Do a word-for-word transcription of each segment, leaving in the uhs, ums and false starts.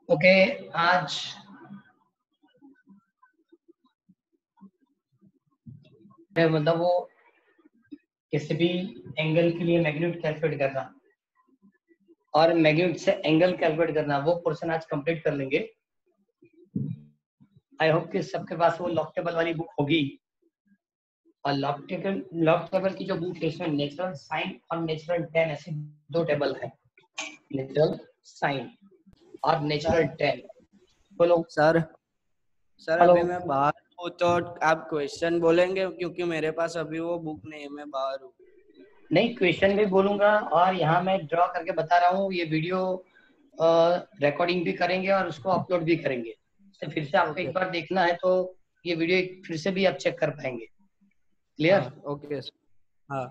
Okay आज मतलब वो किसी भी एंगल के लिए मैग्नीट्यूड कैलकुलेट करना और मैग्नीट्यूड से एंगल कैलकुलेट करना, वो पोर्शन आज कंप्लीट कर लेंगे। आई होप कि सबके पास वो लॉग टेबल वाली बुक होगी। और लॉग टेबल लॉग टेबल की जो बुक है इसमें नेचुरल साइन और नेचुरल टेन ऐसे दो टेबल है, नेचुरल साइन और नेचुरल टेन। बोलो सर। Sir hello. अभी मैं बाहर हूँ तो आप क्वेश्चन बोलेंगे क्योंकि मेरे पास अभी वो बुक नहीं है, मैं बाहर हूँ। नहीं, क्वेश्चन भी बोलूंगा और यहाँ मैं ड्रॉ करके बता रहा हूँ। ये वीडियो रिकॉर्डिंग भी करेंगे और उसको अपलोड भी करेंगे, तो फिर से आपको ओके। एक बार देखना है तो ये वीडियो फिर से भी आप चेक कर पाएंगे। क्लियर? हाँ ओके सर। हाँ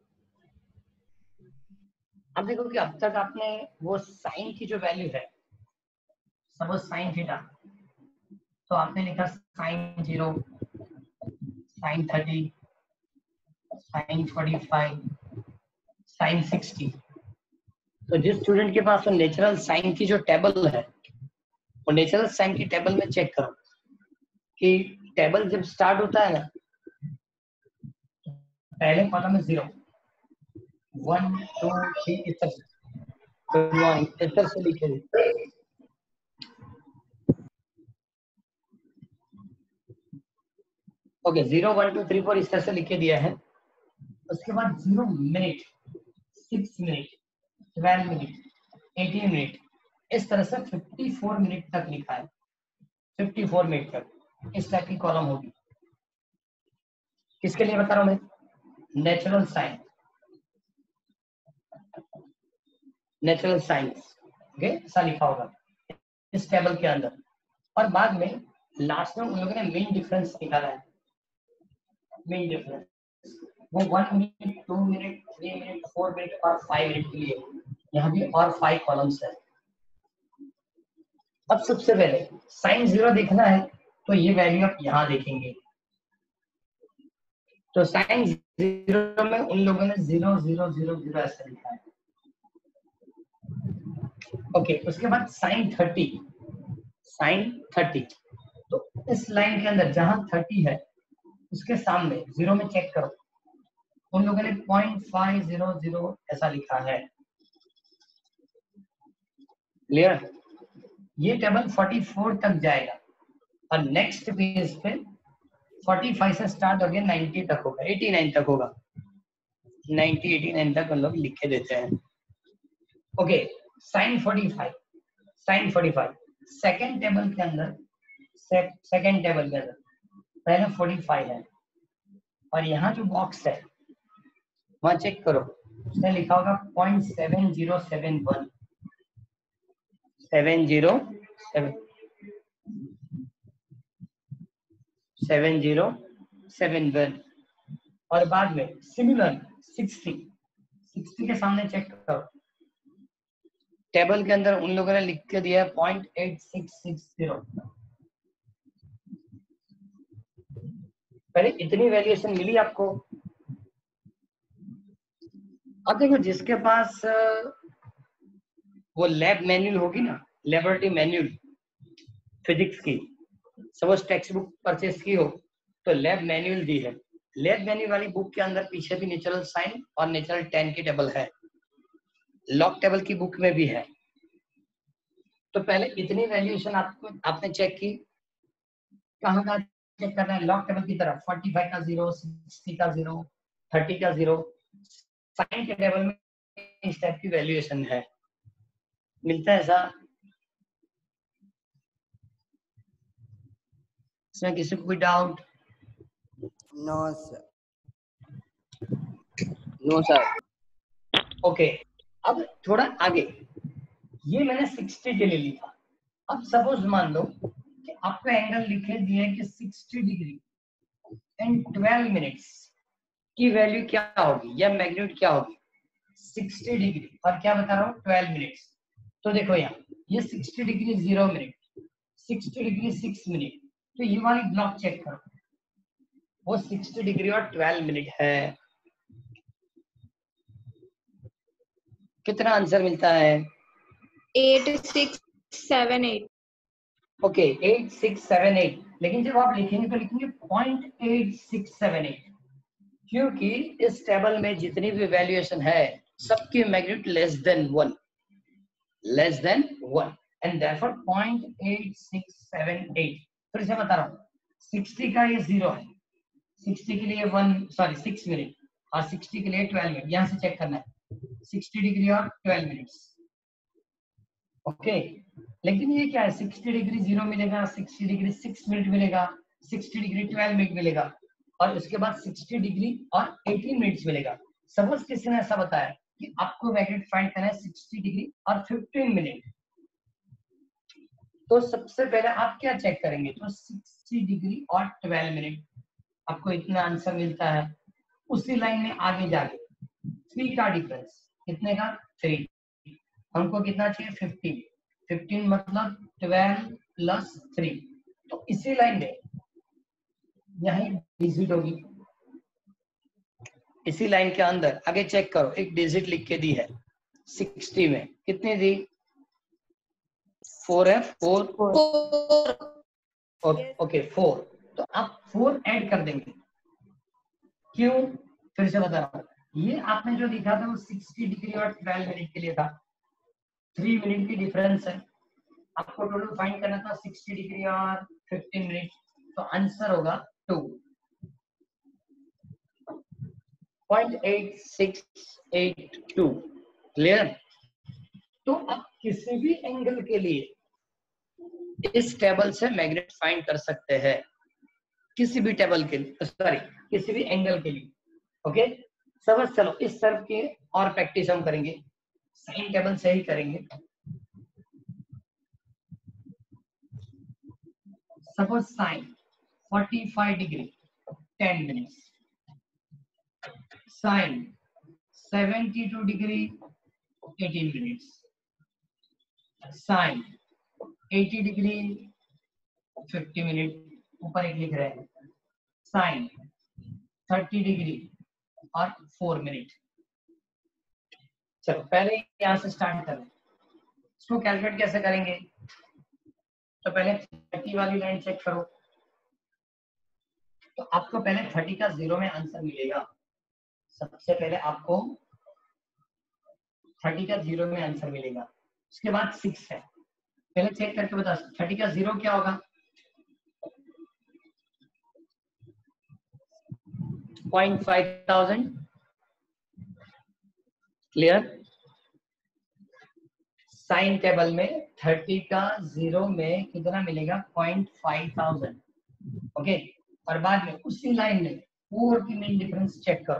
अब देखो कि अब तक आपने वो साइन की जो वैल्यू है, सपोज साइन थीटा, तो आपने लिखा sine zero, sine thirty, sine forty five, sine sixty. तो जिस स्टूडेंट के पास वो नेचुरल साइन की जो टेबल है, वो नेचुरल साइन की टेबल में चेक करो कि टेबल जब स्टार्ट होता है ना, पहले कॉलम में जीरो, वन टू थ्री, इस तरह से गुड मॉर्निंग इस तरह से लिखे थे। Okay, zero one two three four इस तरह से लिखे दिया है। उसके बाद zero minute, six minute, twelve minute, eighteen minute, इस तरह से फिफ्टी फोर मिनट तक लिखा है। फिफ्टी फोर मिनट तक इस टाइप की कॉलम होगी। किसके लिए बता रहा हूं मैं? Natural sine, natural science. Okay, ऐसा लिखा होगा इस टेबल के अंदर। और बाद में लास्ट में उन लोगों ने मीन डिफरेंस निकाला है। मीन डिफरेंस वो one minute, two minute, three minute, four minute और फाइव मिनट के लिए। यहाँ भी और फाइव कॉलम्स है। अब सबसे पहले साइन जीरो देखना है तो ये वैल्यू आप यहाँ देखेंगे। तो साइन जीरो में उन लोगों ने जीरो जीरो जीरो जीरो ऐसा लिखा है। ओके, उसके बाद साइन थर्टी, साइन थर्टी, तो इस लाइन के अंदर जहां थर्टी है उसके सामने जीरो में चेक करो, उन लोगों ने पॉइंट फाइव जीरो जीरो ऐसा लिखा है। क्लियर? ये टेबल फोर्टी फोर तक जाएगा और नेक्स्ट पेज पे फोर्टी फाइव से स्टार्ट होकर नाइंटी तक होगा, एटी नाइन तक होगा। नाइंटी, एटी नाइन तक हम लोग लिखे देते हैं। Okay, sine forty five, sine forty five second table के अंदर, सेकेंड टेबल के अंदर पहले फोर्टी फाइव है और यहाँ जो बॉक्स है वहां चेक करो, उसने लिखा होगा point seven zero seven one, seven zero seven seven zero seven one. और बाद में सिमिलर सिक्सटी, सिक्सटी के सामने चेक करो, टेबल के अंदर उन लोगों ने लिख के दिया है point eight six six zero. पहले इतनी वैल्यूएशन मिली आपको। अब देखो जिसके पास वो लैब मैन्युअल होगी ना, लेबोरेटरी मैन्युअल फिजिक्स की, सपोज टेक्स्ट बुक परचेस की हो तो लैब मैन्युअल दी है। लैब मैन्युअल वाली बुक के अंदर पीछे भी नेचुरल साइन और नेचुरल टेन की टेबल है, लॉग टेबल की बुक में भी है। तो पहले इतनी वैल्यूएशन आपको आपने चेक की, कहाँ कहाँ चेक करना है? लॉग टेबल की तरफ फोर्टी फाइव का जीरो, सिक्सटी का जीरो, थर्टी का जीरो। साइन के टेबल में इस टाइप की वैल्यूएशन है, मिलता है ऐसा? इसमें किसी को कोई doubt? No sir. No sir. Okay, अब थोड़ा आगे, ये मैंने सिक्सटी के लिए लिखा। अब सपोज मान लो कि आपको एंगल लिखे दिए कि sixty degree and twelve minutes की वैल्यू क्या होगी या मैग्नीट्यूड क्या होगी? सिक्सटी डिग्री और क्या बता रहा हूँ, ट्वेल्व मिनट्स। तो देखो यहाँ ये sixty degree zero minute, sixty degree six minute, तो ये वाली ब्लॉक चेक करो, वो सिक्सटी डिग्री और ट्वेल्व मिनट है। कितना आंसर मिलता है? Eight six seven eight. Okay, eight six seven eight, लेकिन जब आप लिखेंगे तो लिखेंगे point eight six seven eight, क्योंकि इस टेबल में जितनी भी वैल्यूएशन है सबकी magnitude less than one, less than one, and therefore point eight six seven eight. फिर से बता रहा हूँ, सिक्सटी का ये जीरो है, सिक्सटी के लिए वन सॉरी सिक्स मिनट और सिक्सटी के लिए ट्वेल्व मिनट, यहाँ से चेक करना है, सिक्सटी डिग्री और ट्वेल्व मिनट्स। ओके, लेकिन ये क्या है, सिक्सटी डिग्री जीरो मिलेगा, सिक्सटी डिग्री सिक्स मिनट मिलेगा, सिक्सटी डिग्री ट्वेल्व मिनट मिलेगा, और उसके बाद सिक्सटी डिग्री और एटीन मिनट्स मिलेगा। सपोज किसी ने ऐसा बताया कि आपको मैग्नीट्यूड फाइंड करना है सिक्सटी डिग्री और फिफ्टीन मिनट, तो सबसे पहले आप क्या चेक करेंगे, तो सिक्सटी डिग्री और ट्वेल्व मिनट, आपको इतना आंसर मिलता है। उसी लाइन में आगे जाके थ्री का डिफरेंस, कितने का, थ्री, हमको कितना चाहिए, फिफ्टीन, फिफ्टीन मतलब ट्वेल्व प्लस थ्री, तो इसी लाइन में यही डिजिट होगी, इसी लाइन के अंदर आगे चेक करो, एक डिजिट लिख के दी है सिक्सटी में, कितनी दी, फोर है, फोर, ओके फोर, तो आप फोर ऐड कर देंगे, क्यों, फिर से बता रहा हूँ, ये आपने जो लिखा था वो सिक्सटी डिग्री और ट्वेल्व मिनट के लिए था, थ्री मिनट की डिफरेंस है, आपको टोटल फाइंड करना था सिक्सटी डिग्री और फिफ्टीन मिनट, तो आंसर होगा two, point eight six eight two. Clear. तो आप किसी भी एंगल के लिए इस टेबल से मैग्नीट्यूड फाइंड कर सकते हैं, किसी भी टेबल के लिए, सॉरी किसी भी एंगल के लिए। ओके, समझ, चलो इस तरफ के और प्रैक्टिस हम करेंगे, साइन टेबल से ही करेंगे। Suppose sine forty five degree ten minutes, sine seventy two degree eighteen minutes, sine eighty degree fifty minute, ऊपर एक लिख रहे हैं, साइन थर्टी डिग्री और फोर मिनट। चलो पहले यहां से स्टार्ट करें, इसको कैलकुलेट कैसे करेंगे, तो पहले थर्टी वाली लाइन चेक करो, तो आपको पहले थर्टी का जीरो में आंसर मिलेगा, सबसे पहले आपको थर्टी का जीरो में आंसर मिलेगा, उसके बाद सिक्स है, पहले चेक करके बता, थर्टी का जीरो क्या होगा, point five thousand. Clear. Sine table में थर्टी का जीरो में कितना मिलेगा, पॉइंट फाइव थाउजेंड। ओके, और बाद में उसी लाइन में फोर की मीन डिफरेंस चेक करो,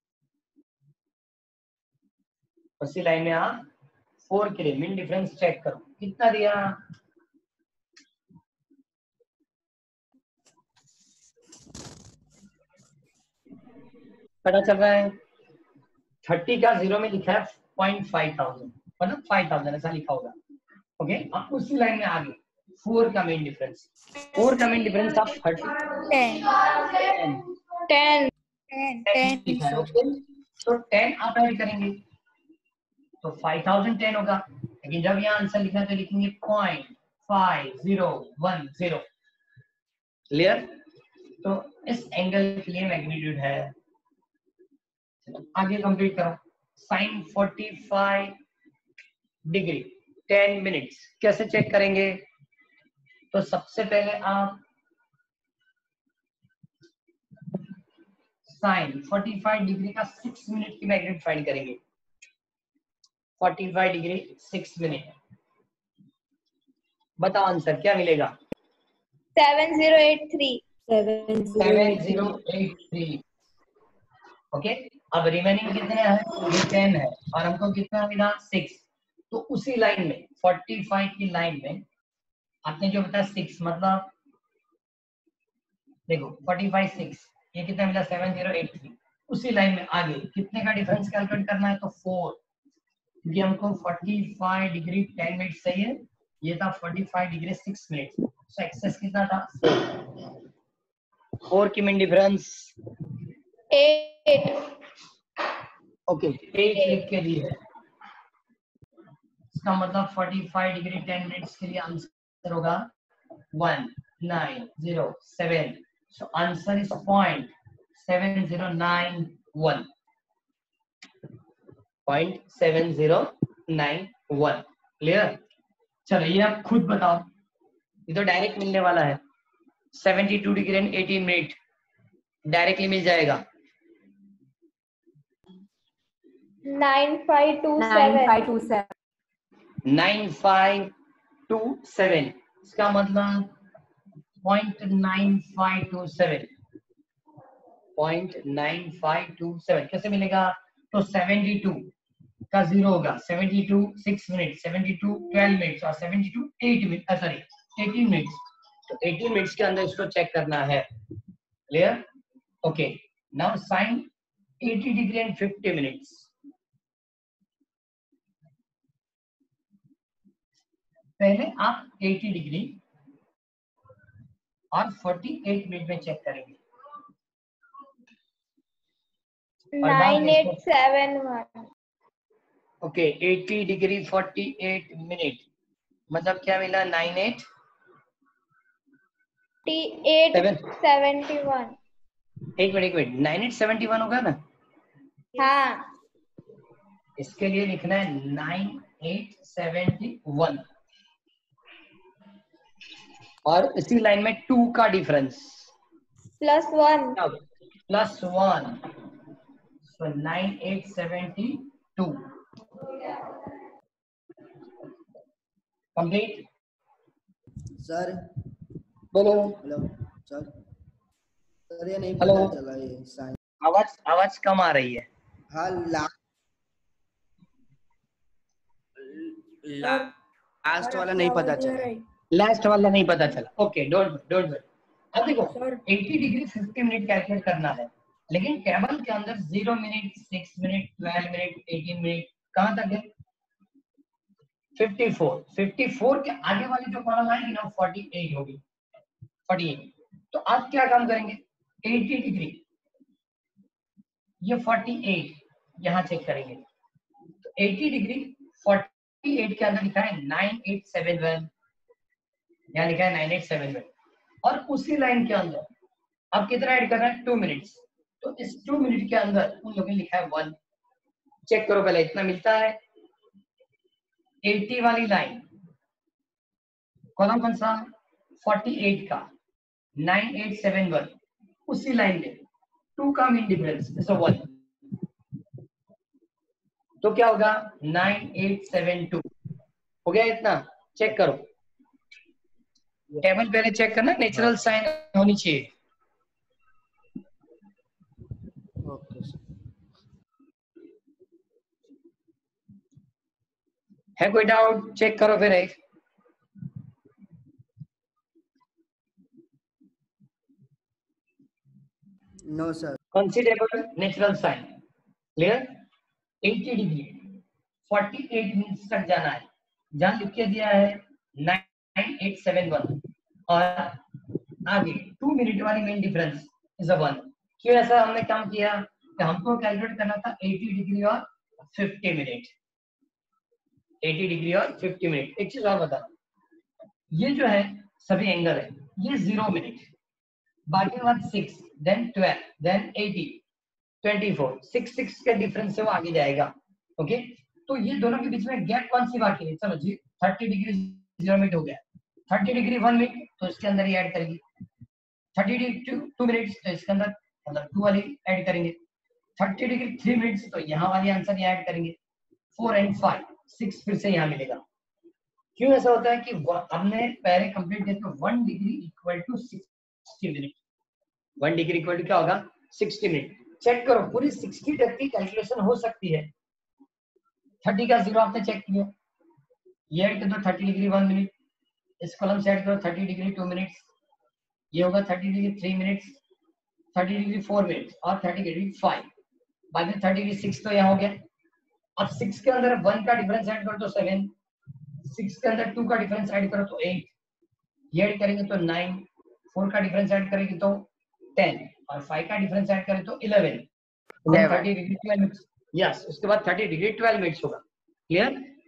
उसी लाइन में आप फोर के लिए मीन डिफरेंस चेक करो, कितना दिया, पता चल रहा है, थर्टी का जीरो में लिखा है पॉइंट फाइव थाउजेंड, मतलब फाइव थाउजेंड ऐसा लिखा होगा। ओके, अब उसी लाइन में आगे फोर का मेन डिफरेंस, फोर का मेन डिफरेंस आप थर्टी टेन टेन टेन लिखा है, ओके, तो टेन आप ऐड करेंगे तो फाइव थाउजेंड टेन होगा, लेकिन जब यहाँ आंसर लिखा है तो लिखेंगे point five zero one zero. Clear. तो इस एंगल के लिए मैग्नीट्यूड है, आगे कंप्लीट करो, sine forty five degree ten minutes कैसे चेक करेंगे, तो सबसे पहले आप साइन फोर्टी फाइव डिग्री का सिक्स मिनट की मैग्नीट्यूड फाइंड करेंगे, forty five degree six minute, बताओ आंसर क्या मिलेगा, seven zero eight three. Seven zero eight three. Okay, अब रिमेनिंग कितने हैं, ये टेन है और हमको कितना मिला, सिक्स, तो उसी लाइन में फोर्टी फाइव की लाइन में आपने जो बताया सिक्स, मतलब देखो फोर्टी फाइव सिक्स, ये कितना मिला, सेवन जीरो एट थ्री, उसी लाइन में आगे कितने का डिफरेंस कैलकुलेट करना है, तो फोर, क्योंकि हमको forty five degree ten minute चाहिए, ये था forty five degree six minute, so excess कितना था, फोर की mean difference eight. Okay, eight लिख के दी है, इसका मतलब पैंतालीस डिग्री टेन मिनट्स के लिए आंसर होगा one nine zero seven. So answer is point seven zero nine one. Point seven zero nine one. Clear? चलो ये आप खुद बताओ. ये तो डायरेक्ट मिलने वाला है. Seventy two degree and eighteen minute directly मिल जाएगा. Nine five two nine seven. Five two seven. Nine five two seven. इसका मतलब point nine five two seven. Point nine five two seven कैसे मिलेगा? तो सेवेंटी टू का zero होगा, seventy two six minute, seventy two twelve minutes और seventy two eight minute sorry eighteen minutes. तो eighteen minutes के अंदर इसको चेक करना है. Clear? Okay. Now sine eighty degree and fifty minutes. पहले आप एटी डिग्री और अड़तालीस मिनट में चेक करेंगे. Nine eight seven one. Okay. Eighty degree अड़तालीस मिनट मतलब क्या मिला? Nine eight eight seventy one. एक मिनट एक minute nine eight seventy one होगा ना? हाँ. इसके लिए लिखना है नाइन एट सेवेंटी वन और इसी लाइन में टू का difference plus one. Plus one. So nine eight seventy two. Complete. Sir बोलो. Hello sir. सर ये नहीं हेलो. पता चला ये साइन. आवाज आवाज कम आ रही है. हाँ ला लास्ट वाला नहीं पता चला. लास्ट वाला नहीं पता चला. ओके. Don't don't worry. अब देखो eighty degree fifty minute calculate करना है, लेकिन टेबल के अंदर zero minute, six minute, twelve minute, eighteen minute कहां तक है? Fifty four. फिफ्टी फोर के आगे वाली जो कॉलम आएगी ना फोर्टी एट होगी. Forty eight. तो आप क्या काम करेंगे? एटी डिग्री ये फोर्टी एट यहां चेक करेंगे. तो एटी डिग्री फोर्टी एट के अंदर लिखा है नाइन एट सेवन वन. यहाँ लिखा है नाइन एट सेवन वन. और उसी लाइन के अंदर अब कितना ऐड करना है? Two minutes. तो इस टू मिनट के अंदर उन लोगों ने लिखा है वन. चेक करो पहले इतना मिलता है. एटी वाली लाइन कॉलम कौन सा? फोर्टी एट का नाइन एट सेवन वन. उसी लाइन में टू का मीन डिफरेंस इज वन. तो क्या होगा? Nine eight seven two. हो गया इतना? चेक करो. टेबल पहले चेक करना, नेचुरल साइन होनी चाहिए. Okay sir. है कोई डाउट? चेक करो फिर एक. No sir. Considerable natural sine. Clear? Eighty degree forty eight minutes तक जाना है. जहां लिख के दिया है नाइन एट सेवन वन और आगे टू मिनट वाली mean difference is a one. क्यों ऐसा हमने काम किया? कि हमको कैलकुलेट करना था एटी डिग्री और फिफ्टी मिनट. एटी डिग्री और फिफ्टी मिनट. एक चीज और बता, ये जो है सभी एंगल है, ये जीरो मिनट, बाकी बात six, then twelve, then eighty, twenty four. Six six के डिफरेंस से वो आगे जाएगा. ओके. तो ये दोनों के बीच में गैप कौन सी बाकी है? चलो जी थर्टी डिग्री जीरो मिनट हो गया. थर्टी डिग्री वन मिनट तो इसके अंदर ही ऐड करेंगे. थर्टी डिग्री टू मिनट्स तो इसके अंदर मतलब टू वाली ऐड करेंगे. थर्टी डिग्री थ्री मिनट्स तो यहाँ वाली आंसर यहाँ ऐड करेंगे. फोर एंड फाइव सिक्स फिर से यहाँ मिलेगा. क्यों ऐसा होता है कि हमने पहले कंप्लीट किया तो one degree equal to sixty minute. One degree equal to क्या होगा? Sixty minute. चेक करो पूरी सिक्सटी तक की कैलकुलेशन हो सकती है. थर्टी का जीरो आपने चेक किया, ये ऐड कर दो थर्टी डिग्री वन मिनट. इस कॉलम से ऐड करो थर्टी डिग्री टू मिनट्स. ये होगा thirty degree three minutes, thirty degree four minutes और थर्टी डिग्री फाइव. बाद में थर्टी डिग्री सिक्स तो यहाँ हो गया. अब सिक्स के अंदर वन का डिफरेंस ऐड करो तो सेवन. सिक्स के अंदर टू का डिफरेंस ऐड करो तो एट. ये ऐड करेंगे तो नाइन. फोर का डिफरेंस ऐड करेंगे तो टेन और फाइव का डिफरेंस ऐड करें तो eleven. Thirty degree twelve minutes. Yes. उसके बाद थर्टी डिग्री ट्वेल्व मिनट्स होगा. क्लियर?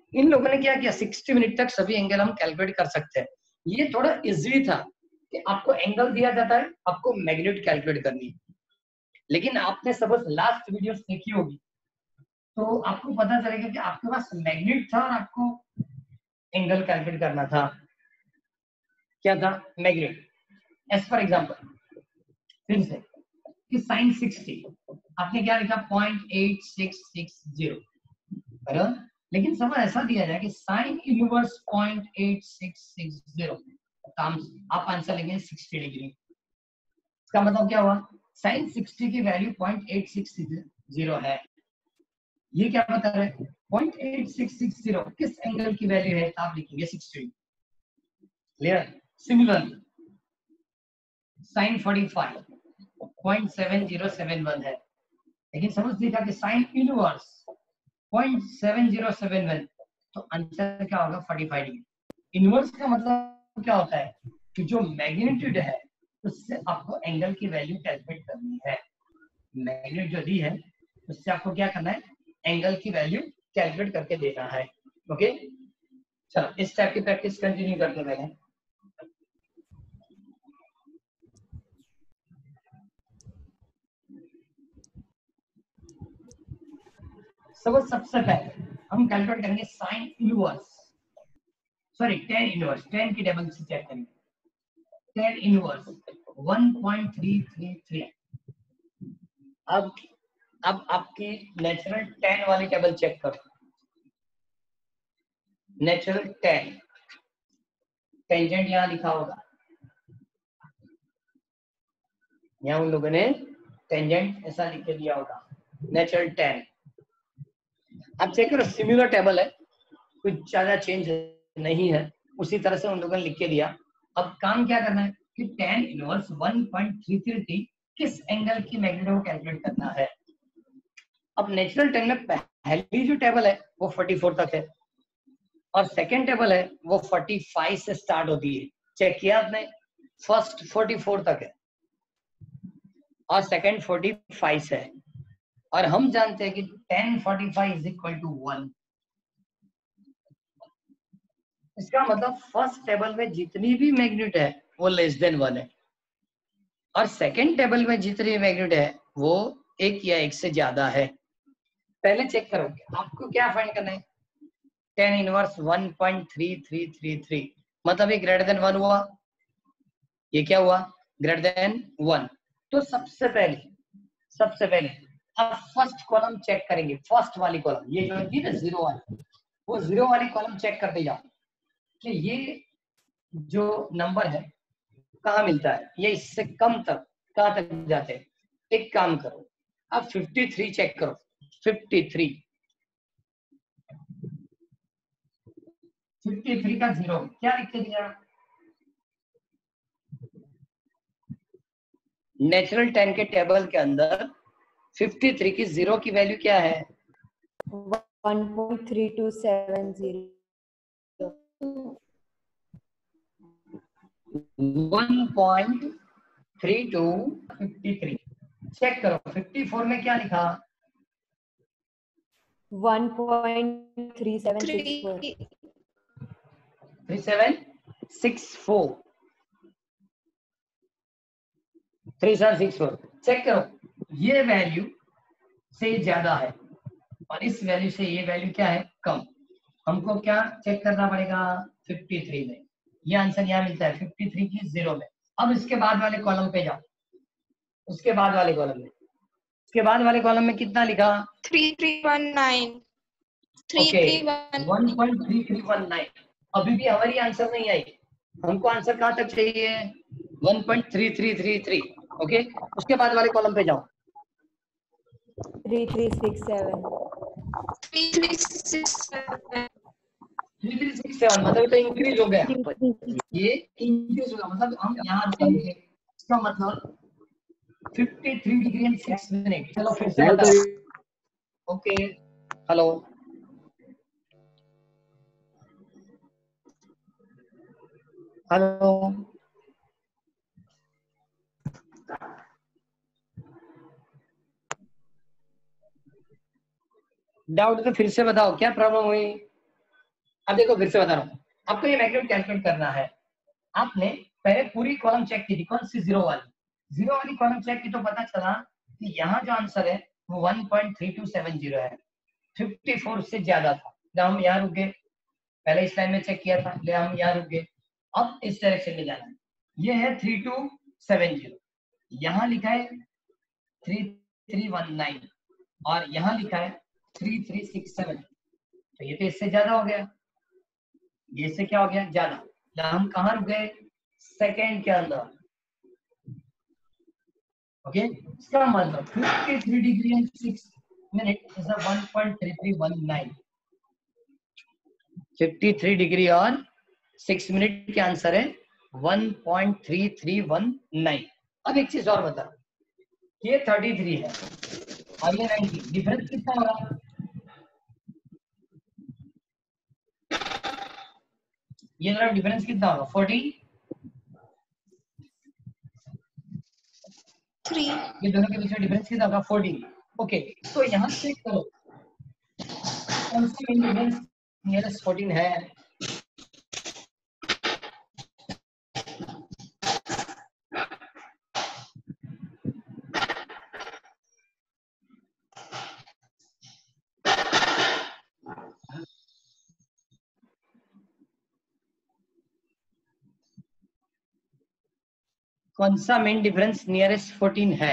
इन लोगों ने क्या किया, साठ मिनट तक सभी एंगल हम कैलकुलेट कर सकते हैं। ये थोड़ा इजी था कि आपको एंगल दिया जाता है, आपको मैग्नीट्यूड कैलकुलेट करनी है। लेकिन आपने सपोज लास्ट वीडियो देखी होगी तो आपको पता चलेगा कि आपके पास मैग्नीट्यूड था और आपको एंगल कैलकुलेट करना था। क्या था, मैग्नीट्यूड। एज फॉर एग्जांपल फिर से कि साइन सिक्सटी आपने क्या लिखा, point eight six six zero, बराबर। लेकिन सवाल ऐसा दिया जाए कि sine inverse point eight six six zero, आप आंसर लिखेंगे सिक्सटी डिग्री। इसका मतलब क्या हुआ, साइन सिक्सटी की value point eight six six zero है। ये क्या बता रहे हैं, point eight six six zero किस एंगल की वैल्यू है, आप लिखेंगे sixty. Clear. Similarly sine forty five point seven zero seven one है, लेकिन समझ लीजिए कि sine inverse point seven zero seven one, तो आंसर क्या होगा, फोर्टी फाइव डिग्री। इनवर्स का मतलब क्या होता है कि जो मैग्नीट्यूड है उससे आपको एंगल की वैल्यू कैलकुलेट करनी है। मैग्नीट्यूड जो दी है उससे आपको क्या करना है, एंगल की वैल्यू कैलकुलेट करके देना है। ओके, चलो इस टाइप की प्रैक्टिस कंटिन्यू करते हैं। सब सबसे पहले हम कैलकुलेट करेंगे sine inverse, sorry tan inverse, tan की टेबल से चेक करेंगे। Tan inverse one point three three three. अब अब आपकी नेचुरल टेन वाली टेबल चेक करो। नेचुरल टेन, टेंजेंट यहाँ लिखा होगा, यहाँ उन लोगों ने टेंजेंट ऐसा लिख के दिया होगा, नेचुरल टेन। अब चेक करो, सिमिलर टेबल है, कुछ ज्यादा चेंज नहीं है, उसी तरह से उन लोगों ने लिख के दिया। अब काम क्या करना है कि tan inverse one point three three three किस एंगल की मैग्नीट्यूड को कैलकुलेट करना है। अब नेचुरल टेन में पहली जो टेबल है वो फोर्टी फोर तक है और सेकंड टेबल है वो फोर्टी फाइव से स्टार्ट होती है। चेक किया आपने, फर्स्ट फोर्टी फोर तक है और सेकंड फोर्टी फाइव से है, और हम जानते हैं कि tan forty five is equal to one. इसका मतलब फर्स्ट टेबल में जितनी भी मैग्नीट्यूड है वो लेस देन वन है और सेकंड टेबल में जितनी मैग्नीट्यूड है वो एक या एक से ज्यादा है। पहले चेक करो आपको क्या फाइंड करना है, tan inverse one point three three three three, मतलब ये ग्रेटर देन वन हुआ, ये क्या हुआ, ग्रेटर देन वन। तो सबसे पहले सबसे पहले अब फर्स्ट कॉलम चेक करेंगे, फर्स्ट वाली कॉलम, ये जो है ना जीरो वाली, वो जीरो वाली कॉलम चेक करते जाओ कि ये जो नंबर है कहाँ मिलता है, ये इससे कम तक कहाँ तक जाते हैं। एक काम करो, अब फिफ्टी थ्री चेक करो, फिफ्टी थ्री, फिफ्टी थ्री का जीरो क्या लिख के दिया, नेचुरल टेन के टेबल के अंदर फिफ्टी थ्री की जीरो की वैल्यू क्या है, one point three two seven zero. One point three two fifty three. Check करो फिफ्टी फोर में क्या लिखा, one point three seven six four. Three seven six four, three seven six four. Check करो ये value से ज्यादा है और इस वैल्यू से ये वैल्यू क्या है, कम। हमको क्या चेक करना पड़ेगा, फिफ्टी थ्री में, ये आंसर यहाँ मिलता है फिफ्टी थ्री की जीरो में। अब इसके बाद वाले कॉलम पे जाओ, उसके बाद वाले कॉलम में, उसके बाद वाले कॉलम में कितना लिखा, three three one nine, three three one one point three three one nine. अभी भी हमारी आंसर नहीं आई, हमको आंसर कहाँ तक चाहिए, one point three three three three. Okay, उसके बाद वाले कॉलम पे जाओ, three three six seven. Three three six seven, three three six seven, मतलब तो इंक्रीज हो गया, ये इंक्रीज होगा, मतलब हम यहाँ रुकेंगे। इसका मतलब fifty three degree and six minute. चलो फिर से बताओ। ओके, हेलो, हेलो, डाउट तो फिर से बताओ, क्या प्रॉब्लम हुई। अब देखो फिर से बता रहा हूँ, आपको ये मैग्नीट्यूड कैलकुलेट करना है। आपने पहले पूरी कॉलम चेक की थी, कौन सी, जीरो वाली। जीरो वाली कॉलम चेक की तो पता चला कि यहाँ जो आंसर है वो one point three two seven zero है, फिफ्टी फोर से ज्यादा था। जब हम यहाँ रुक गए, पहले इस लाइन में चेक किया था, ले हम यहाँ रुक गए, अब इस डायरेक्शन में जाना है। ये है थ्री टू सेवन जीरो, यहाँ लिखा है थ्री थ्री वन नाइन और यहाँ लिखा है थ्री थ्री सिक्स सेवन, तो ये तो इससे ज्यादा हो गया, ये इससे क्या हो गया, ज्यादा। यहाँ हम कहाँ रुक गए, सेकेंड के अंदर। ओके, इसका मतलब fifty three degree and six minute is one point three three one nine. Fifty three degree और सिक्स मिनट के आंसर है one point three three one nine. अब एक चीज और बता, ये थर्टी थ्री है और ये नाइनटी, डिफरेंस कितना हो रहा है, ये जरा डिफरेंस कितना होगा, फोर्टी, थ्री, ये दोनों के बीच में डिफरेंस कितना होगा, फोर्टी। ओके, तो यहाँ चेक करो कौन सी डिफरेंस नियरेस्ट फोर्टीन है। कौन सा मेन डिफरेंस नियरेस्ट फोर्टीन है,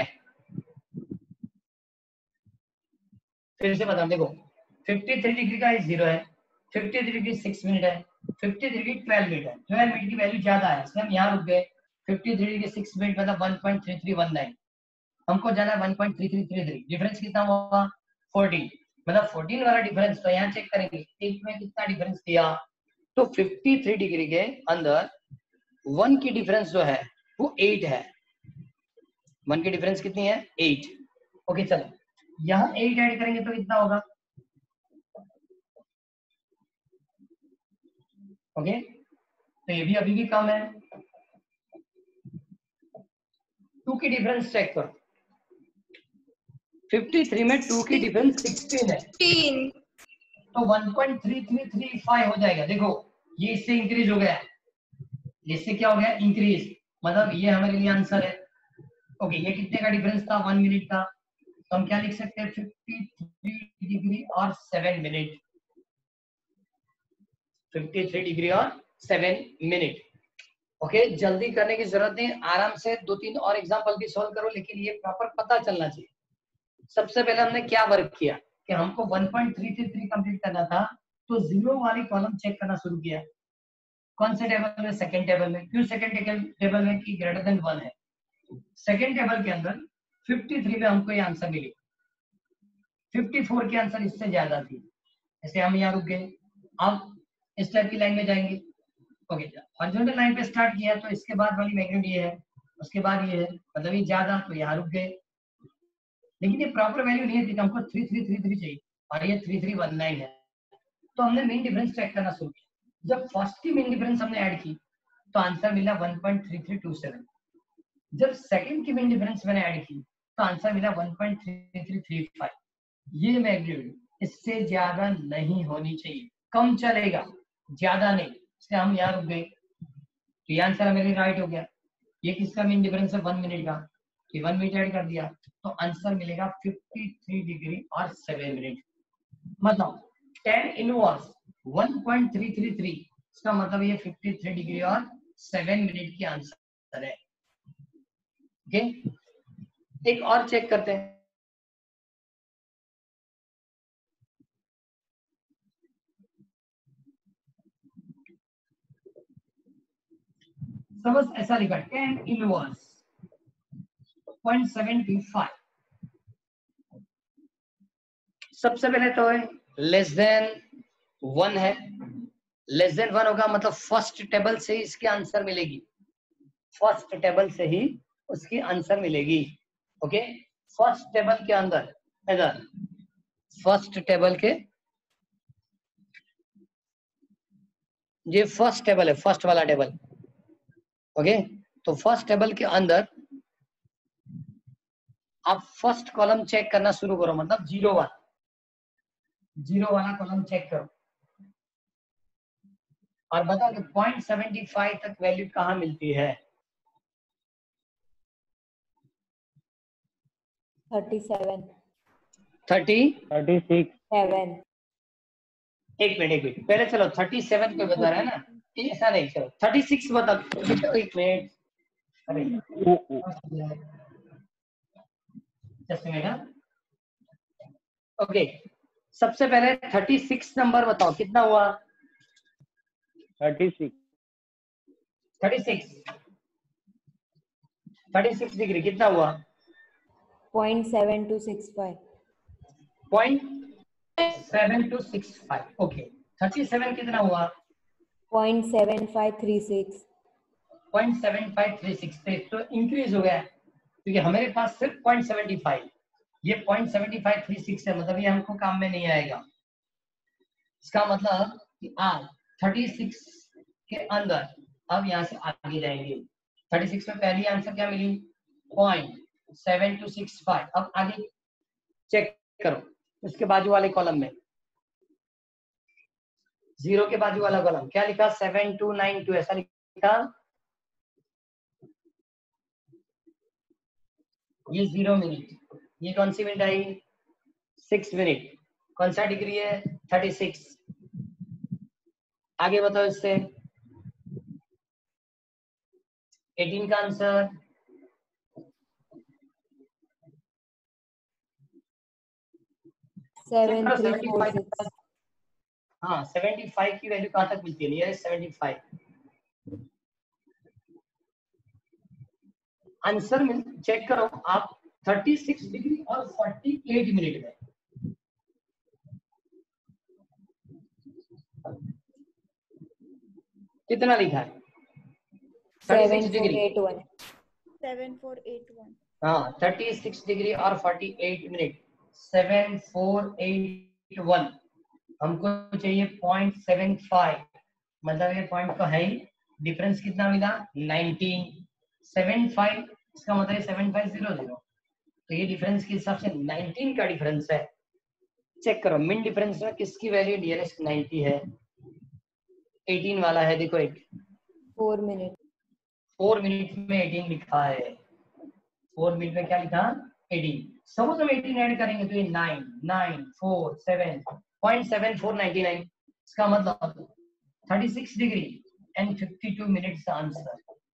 फिर से बता। देखो फिफ्टी थ्री डिग्री का जीरो है, fifty three degree six minute है, fifty three degree twelve minute है, ट्वेल्व मिनट की वैल्यू ज्यादा है इसलिए हम यहाँ रुक गए। Fifty three degree six minute मतलब one point three three one nine, हमको जाना है one point three three three three, difference कितना होगा, फोर्टीन, मतलब फोर्टीन वाला डिफरेंस। तो यहाँ चेक करेंगे एक में कितना डिफरेंस दिया, तो फिफ्टी थ्री डिग्री के अंदर वन की डिफरेंस जो है वो एट है, वन की डिफरेंस कितनी है, एट। ओके चलो, यहाँ एट ऐड करेंगे तो कितना होगा, ओके तो ये भी अभी भी कम है। टू की डिफरेंस चेक करो, फिफ्टी थ्री में टू की डिफरेंस सिक्सटीन है, तीन, तो one point three three three five हो जाएगा। देखो ये इससे इंक्रीज हो गया, इससे क्या हो गया, इंक्रीज, मतलब ये हमारे लिए आंसर है। ओके, ये कितने का डिफरेंस था, वन मिनट का, तो हम क्या लिख सकते हैं, फिफ्टी थ्री डिग्री और seven minute, fifty three degree और सेवन मिनट। ओके, जल्दी करने की जरूरत नहीं, आराम से दो तीन और एग्जांपल भी सॉल्व करो, लेकिन ये प्रॉपर पता चलना चाहिए। सबसे पहले हमने क्या वर्क किया कि हमको one point three three three complete करना था, तो जीरो वाली कॉलम चेक करना शुरू किया। कौन से टेबल में, सेकंड टेबल में। क्यों सेकंड टेबल में, की ग्रेटर देन वन है। सेकंड टेबल के अंदर फिफ्टी थ्री में हमको ये आंसर मिली, फिफ्टी फोर की आंसर इससे ज्यादा थी, ऐसे हम यहाँ रुक गए। अब इस टाइप की लाइन में जाएंगे। ओके, हॉरिजॉन्टल लाइन पे स्टार्ट किया तो इसके बाद वाली मैग्नीट्यूड ये है, उसके बाद ये है, मतलब ये ज्यादा, तो यहाँ रुक गए। लेकिन ये प्रॉपर वैल्यू नहीं थी, हमको थ्री थ्री थ्री थ्री चाहिए और ये थ्री थ्री वन नाइन है, तो हमने मेन डिफरेंस चेक करना शुरू किया। जब फर्स्ट की मेन डिफरेंस हमने ऐड की तो आंसर मिला one point three three two seven. जब सेकंड की मेन डिफरेंस मैंने ऐड की तो आंसर मिला one point three three three five. ये मैग्नीट्यूड इससे ज्यादा नहीं होनी चाहिए, कम चलेगा, ज्यादा नहीं, इसलिए हम यहाँ रुक गए। तो ये आंसर मेरे राइट हो गया। ये किसका मेन डिफरेंस है, वन मिनट का, तो वन मिनट ऐड कर दिया तो आंसर मिलेगा फिफ्टी थ्री डिग्री और सेवन मिनट, मतलब tan inverse one point three three three, इसका मतलब ये फिफ्टी थ्री डिग्री और सेवन मिनट की आंसर है। ओके, एक और चेक करते हैं। सपोज ऐसा लिखा tan inverse point seventy five. सबसे पहले तो है लेस देन वन है, लेस देन वन होगा मतलब फर्स्ट टेबल से ही इसकी आंसर मिलेगी, फर्स्ट टेबल से ही उसकी आंसर मिलेगी। ओके, फर्स्ट टेबल के अंदर, इधर फर्स्ट टेबल के, ये फर्स्ट टेबल है, फर्स्ट वाला टेबल। ओके, तो फर्स्ट टेबल के अंदर आप फर्स्ट कॉलम चेक करना शुरू करो, मतलब जीरो वाला, जीरो वाला कॉलम चेक करो। और बताओ कि पॉइंट सेवेंटी फाइव तक वैल्यू कहाँ मिलती है? Thirty seven thirty thirty six seven एक मिनट एक मिनट पहले चलो थर्टी सेवन पे बता रहा है ना, ऐसा नहीं, चलो थर्टी सिक्स बता। एक मिनट, अरे जस्ट मिनट। ओके, सबसे पहले थर्टी सिक्स नंबर बताओ कितना हुआ? Thirty six thirty six thirty six degree कितना हुआ? Point seven two six five point seven two six five. Okay, thirty seven कितना हुआ? Point seven five three six point seven five three six. तो increase हो गया क्योंकि हमारे पास सिर्फ पॉइंट सेवेंटी फाइव, ये point seventy five three six है, मतलब ये हमको काम में नहीं आएगा। इसका मतलब कि आप थर्टी सिक्स के अंदर अब यहाँ से आगे जाएंगे। थर्टी सिक्स में पहली आंसर क्या मिली? Point seven two six five. अब आगे चेक करो, उसके बाजू वाले कॉलम में जीरो के बाजू वाला कॉलम क्या लिखा? सेवन टू नाइन टू ऐसा लिखा। ये जीरो मिनट, ये कौन सी मिनट आई? Six minute. कौन सा डिग्री है? Thirty six. आगे बताओ इससे एटीन का answer seven three four six. हाँ, सेवेंटी फाइव की वैल्यू कहाँ तक मिलती है? Nearest seventy five. आंसर मिल चेक करो आप, थर्टी सिक्स डिग्री और फोर्टी एट मिनट में। कितना लिखा है? Seven thirty six four degree. Eight one Seven four eight one. हाँ, थर्टी सिक्स डिग्री और forty eight minute. Seven four eight one. हमको चाहिए पॉइंट सेवन फाइव, मतलब ये पॉइंट तो है ही। डिफरेंस कितना मिला? नाइनटीन। सेवन फाइव, इसका मतलब सेवन फाइव जीरो जीरो, तो ये डिफरेंस के हिसाब से नाइनटीन का डिफरेंस है। चेक करो मिन डिफरेंस में किसकी वैल्यू नियरेस्ट नाइनटी है? एटीन वाला है, देखो एक फोर मिनट फोर मिनट में एटीन लिखा है। फोर मिनट में क्या लिखा? एटीन। सपोज हम एटीन ऐड करेंगे तो ये nine nine four seven point seven four ninety nine. इसका मतलब thirty six degree and fifty two minutes answer.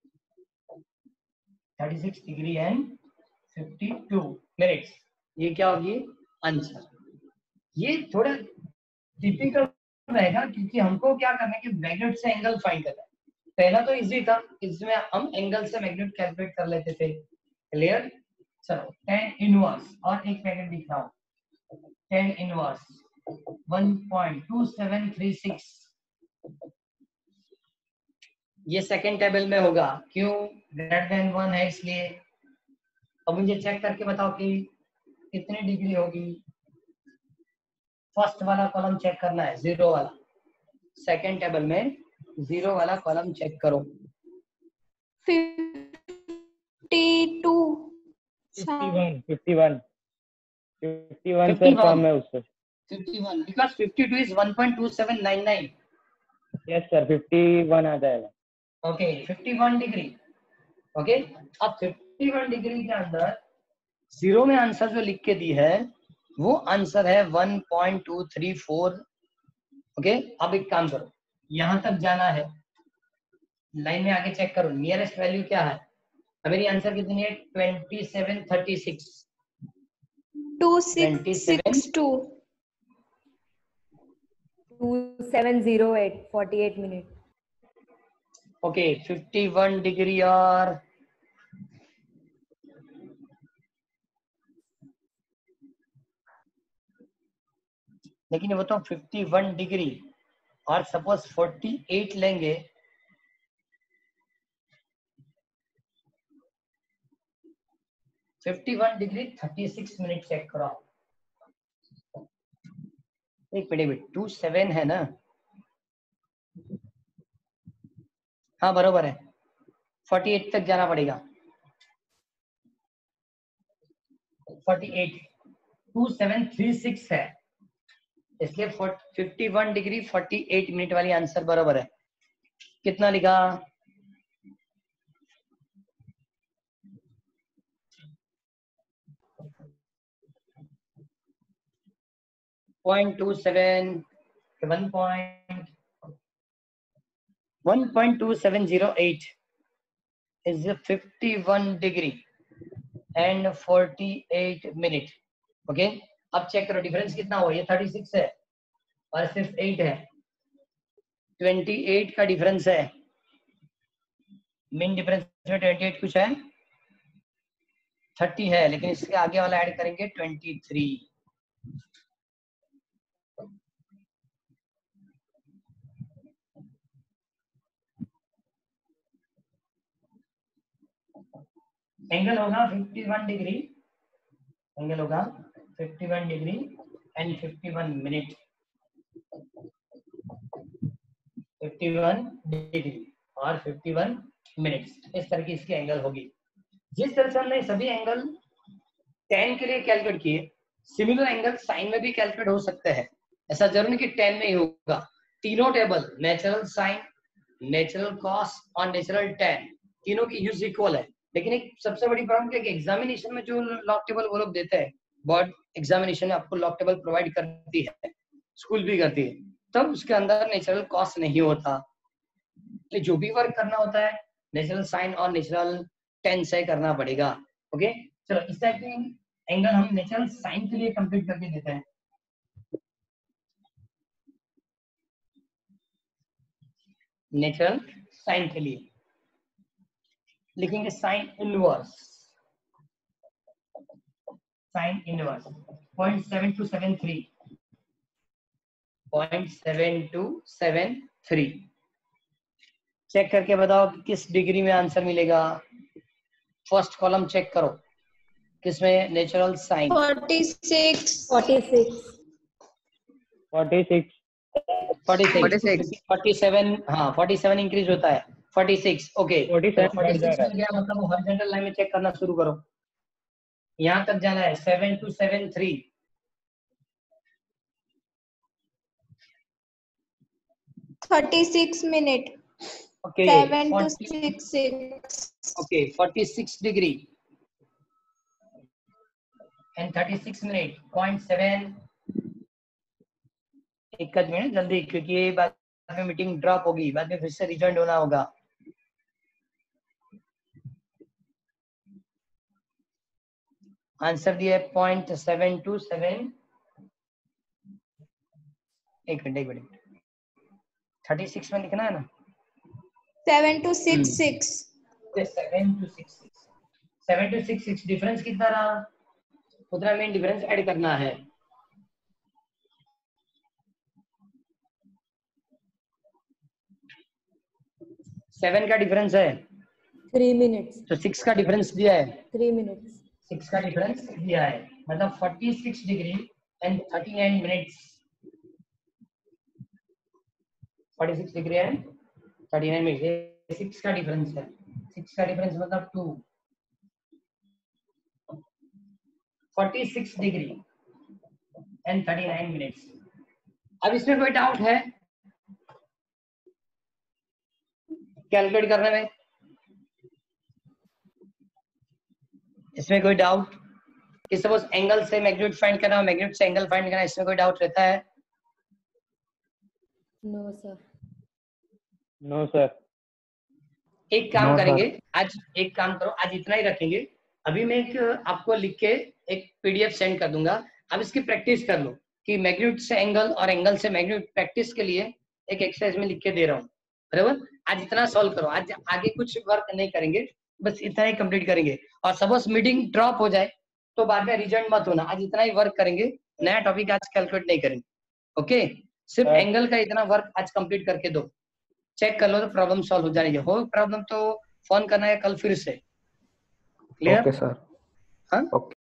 Thirty six degree and fifty two minutes, ये क्या होगी? आंसर। ये थोड़ा डिफिकल्ट रहेगा क्योंकि हमको क्या करना है कि मैग्नेट से एंगल फाइंड करना है। पहला तो इजी था, इसमें हम एंगल से मैग्नेट कैलकुलेट कर लेते थे। क्लियर? चलो टेन इनवर्स और एक मैग्नेट दिख रहा हूं। Tan inverse one point two seven three six, ये सेकेंड टेबल में होगा, क्यों? ग्रेटर देन वन है इसलिए। अब मुझे चेक करके बताओ कि कितनी डिग्री होगी। फर्स्ट वाला कॉलम चेक करना है, जीरो वाला। सेकेंड टेबल में जीरो वाला कॉलम चेक करो। Fifty two. Fifty one fifty one fifty one fifty sir कम है उससे। Fifty one because fifty two is one point two seven nine nine. Yes sir, fifty one आ जाएगा। Okay, fifty one degree. Okay, अब fifty one degree के अंदर zero में answer जो लिख के दी है वो आंसर है one point two three four. Okay, अब एक काम करो, यहां तक जाना है, लाइन में आगे चेक करो नियरेस्ट वैल्यू क्या है। अब मेरी आंसर कितनी है? Twenty seven thirty six. Two six six two. Two seven zero eight forty eight minute. Okay, fifty one degree और लेकिन वो तो फिफ्टी वन डिग्री और सपोज फोर्टी एट लेंगे fifty one degree thirty six minute check करो। एक minute, to seven है ना? हाँ बरोबर है, फोर्टी एट तक जाना पड़ेगा। Forty eight, two seven three six है, इसलिए fifty one degree forty eight minute वाली आंसर बरोबर है। कितना लिखा? Point two seven, one point one point two seven zero eight is fifty one degree and forty eight minute. Okay, अब check करो difference कितना हुआ। ये थर्टी सिक्स है और सिर्फ एट है, ट्वेंटी एट का डिफरेंस है। मीन डिफरेंस में ट्वेंटी एट कुछ है, थर्टी है, लेकिन इसके आगे वाला ऐड करेंगे ट्वेंटी थ्री। एंगल होगा फिफ्टी वन डिग्री, एंगल होगा fifty one degree and fifty one minute, fifty one degree और फिफ्टी वन मिनट्स। इस तरह की इसकी एंगल होगी। जिस तरह से हमने सभी एंगल टेन के लिए कैलकुलेट किए, सिमिलर एंगल साइन में भी कैलकुलेट हो सकते हैं। ऐसा जरूर नहीं कि टेन में ही होगा। तीनों table, natural sine, natural cos और नेचुरल टेन, तीनों की यूज इक्वल है। लेकिन एक सबसे बड़ी प्रॉब्लम क्या है कि एग्जामिनेशन में जो लॉग टेबल वो लोग देते हैं, बोर्ड एग्जामिनेशन में आपको लॉग टेबल प्रोवाइड करती है, स्कूल भी करती है, तब उसके अंदर नेचुरल कॉस नहीं होता। तो जो भी वर्क करना होता है नेचुरल साइन और नेचुरल टेन से करना पड़ेगा। ओके, चलो इस टाइप की एंगल हम नेचुरल साइन के लिए कंप्लीट करके देते हैं। नेचुरल साइन के लिए लिखेंगे sine inverse, sine inverse point seven two seven three, point seven two seven three. Check करके बताओ किस डिग्री में आंसर मिलेगा। फर्स्ट कॉलम चेक करो, किसमें natural sine forty six forty six forty six forty six forty seven, हाँ forty seven increase होता है, forty six. Okay, forty seven forty बढ़ जा सिक्स रहा मिल गया, मतलब वो हॉरिजॉन्टल लाइन में चेक करना शुरू करो। यहाँ तक जाना है, seven two seven three, thirty six minute, okay seven two six six, okay forty six degree and thirty six minute, point seven. एक मिनट जल्दी, क्योंकि ये बाद में मीटिंग ड्रॉप होगी, बाद में फिर से रिजॉइन होना होगा। आंसर दिया है पॉइंट सेवन टू सेवन, एक मिनट एक मिनट, थर्टी सिक्स में लिखना है ना, seven two six six, seven two six six, seven two six six. Difference कितना रहा, उतना मेन डिफरेंस ऐड करना है। सेवन का डिफरेंस है थ्री मिनट्स तो सिक्स का डिफरेंस दिया है, थ्री मिनट्स सिक्स का डिफरेंस दिया है, मतलब forty six degree and thirty nine minutes, forty six degree and thirty nine minutes, six का डिफरेंस है। सिक्स का डिफरेंस मतलब two, forty six degree and thirty nine minutes. अब इसमें कोई डाउट है कैलकुलेट करने में? इसमें कोई डाउट कि सपोज एंगल से मैग्नीट्यूड फाइंड करना, मैग्नीट्यूड से एंगल फाइंड करना, इसमें कोई डाउट रहता है? नो सर नो सर एक काम No, करेंगे आज, एक काम करो आज इतना ही रखेंगे। अभी मैं एक आपको लिख के एक पीडीएफ सेंड कर दूंगा, अब इसकी प्रैक्टिस कर लो कि मैग्नीट्यूड से एंगल और एंगल से मैग्नीट्यूड। प्रैक्टिस के लिए एक एक्सरसाइज में लिख के दे रहा हूँ, बराबर? आज इतना सॉल्व करो, आज आगे कुछ वर्क नहीं करेंगे, बस इतना ही कंप्लीट करेंगे। और सपोज मीटिंग ड्रॉप हो जाए तो बाद में रिजल्ट मत होना, आज इतना ही वर्क करेंगे, नया टॉपिक आज कैलकुलेट नहीं करेंगे। ओके, सिर्फ Sir. एंगल का इतना वर्क आज कंप्लीट करके दो, चेक कर लो तो प्रॉब्लम सॉल्व हो जाएगी। हो प्रॉब्लम तो फोन करना है कल फिर से। क्लियर? ओके सर, हाँ ओके।